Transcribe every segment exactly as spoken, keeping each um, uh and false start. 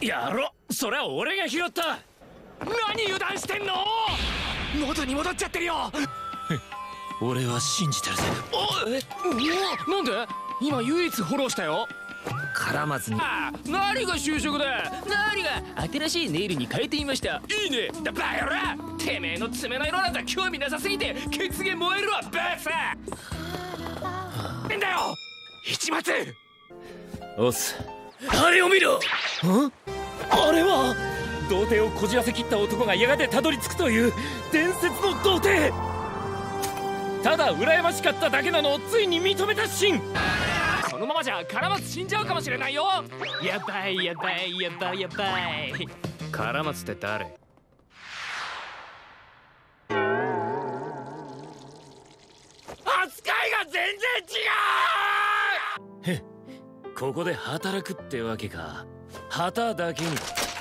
やろ、それは俺が拾った。 何油断してんの。元に戻っちゃってるよ。 俺は信じてるぜ。 おえ、うわ、なんで今唯一フォローしたよ。 絡まずに。 何が就職だ。何が新しいネイルに変えてみました。いいね。だバカ野郎、てめえの爪の色なんか興味なさすぎて血毛燃えるわバカ。なんだよ市松。 おっす。あれを見ろ。あれは童貞をこじらせきった男がやがてたどり着くという伝説の童貞。ただ羨ましかっただけなのをついに認めたシーン。 このままじゃカラマツ死んじゃうかもしれないよ。やばいやばいやばいやばい。カラマツって誰。 扱いが全然違う。へっ、ここで働くってわけか。旗だけに。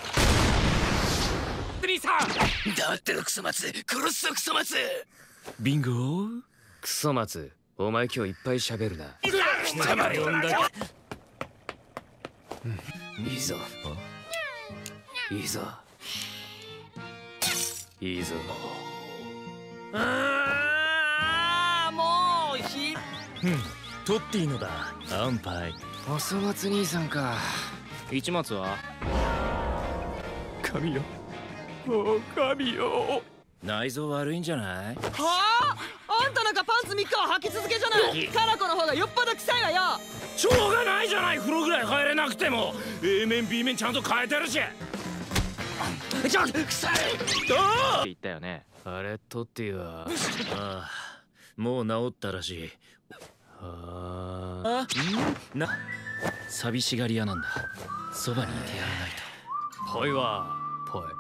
リさんだってのクソ松、殺すぞクソ松。ビンゴー。 クソ松、お前今日いっぱい喋るな。 貴様呼んだか。 いいぞいいぞいいぞ。ああもうひトッティのだ。安牌。 おそ松兄さんか。市松は神よ、お神よ。 内臓悪いんじゃない？ はあ？あんたなんかパンツみっかは履き続けじゃない。カラコの方がよっぽど臭いわよ。 しょうがないじゃない。風呂ぐらい入れなくても A 面 B 面ちゃんと変えてるし。ちょっと臭いって言ったよね。あれトッティは。 ああ、もう治ったらしい。 あああ、な寂しがり屋なんだ。そばにいてやらないと。 ぽいわぽい。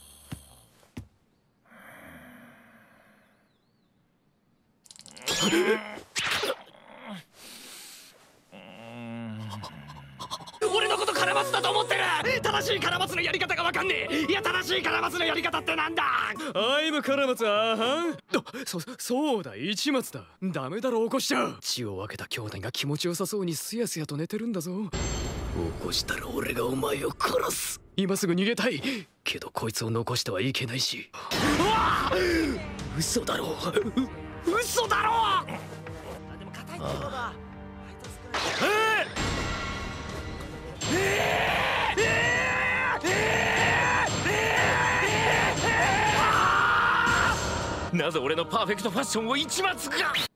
俺のことカラマツだと思ってる。正しいカラマツのやり方がわかんねえ。いや正しいカラマツのやり方ってなんだ。アイムカラマツ。あはん。そそうだ、市松だ。ダメだろ起こしちゃう。血を分けた兄弟が気持ちよさそうにすやすやと寝てるんだぞ。起こしたら俺がお前を殺す。今すぐ逃げたいけどこいつを残してはいけないし。うわ嘘だろう、嘘だろ。あでも硬いってことだ。 なぜ俺のパーフェクトファッションを市松が。 カラマ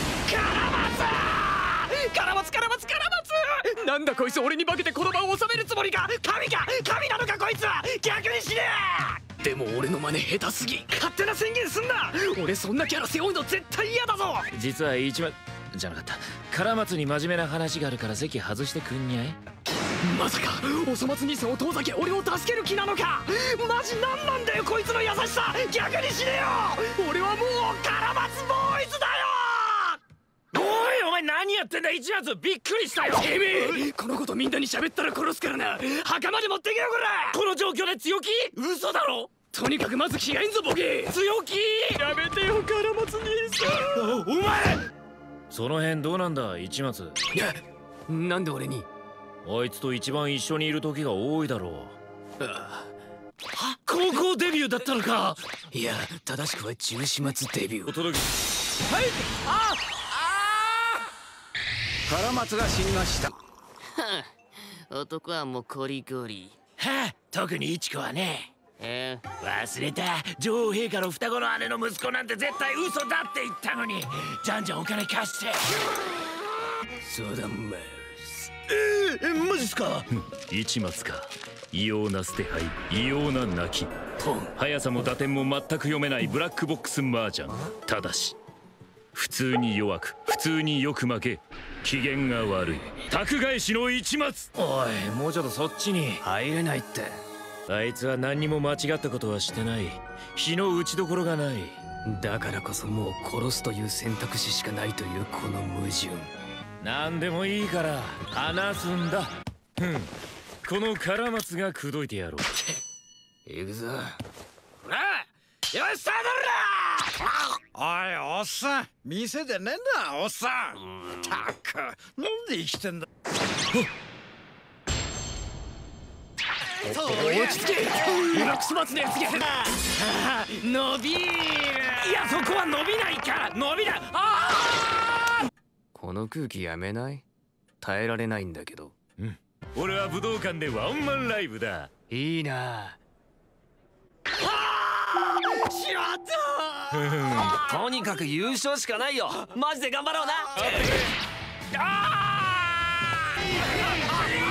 ツカラマツカラマツカラマツ。なんだこいつ、俺に化けてこの場を収めるつもりか。神か神なのかこいつは。逆に死ねえ。でも俺の真似下手すぎ。勝手な宣言すんな。俺そんなキャラ背負うの絶対嫌だぞ。 実は市松じゃなかった。カラマツに真面目な話があるから席外してくんにゃい。 まさかおそ松兄さんを遠ざけ俺を助ける気なのか。マジなんなんだよこいつの優しさ。逆に死ねよ。俺はもうカラマツボーイズだよ。 おいお前何やってんだ市松。びっくりしたよ。 てめえこのことみんなに喋ったら殺すからな。墓まで持ってけよこら。 この状況で強気？嘘だろ。 とにかくまず着替えんぞボケ。 強気？ やめてよカラマツ兄さん。 お前その辺どうなんだ市松。 いやなんで俺に。 あいつと一番一緒にいる時が多いだろう。 ああ、高校デビューだったのか。 いや正しくは十四松デビュー。 お届け。 はい。あカラマツが死にました。 男はもうコリコリ。 はあ、特にイチコはね。 え忘れた。女王陛下の双子の姉の息子なんて絶対嘘だって言ったのに。じゃんじゃんお金貸して。 そうだまえー、えマジっすか。市松か。異様な捨て牌、異様な泣き、 ポン。 速さも打点も全く読めないブラックボックス麻雀。ただし普通に弱く普通によく負け、機嫌が悪い宅返しの市松。おいもうちょっとそっちに入れないって。 あいつは何にも間違ったことはしてない。日の打ちどころがない。 だからこそもう殺すという選択肢しかないというこの矛盾。 何でもいいから話すんだ。ふん、このカラマツが口説いてやろう。 行くぞ。 ほらよしスタートだ。 おいおっさん、店でねえんだおっさん。たくなんで生きてんだ。 落ち着け。今クソ松のやつが伸びる。いやそこは伸びないから伸びない。ああこの空気やめない？耐えられないんだけど。 うん、俺は武道館でワンマンライブだ。 いいな。 しまった。とにかく優勝しかないよ。マジで頑張ろうな。 ああ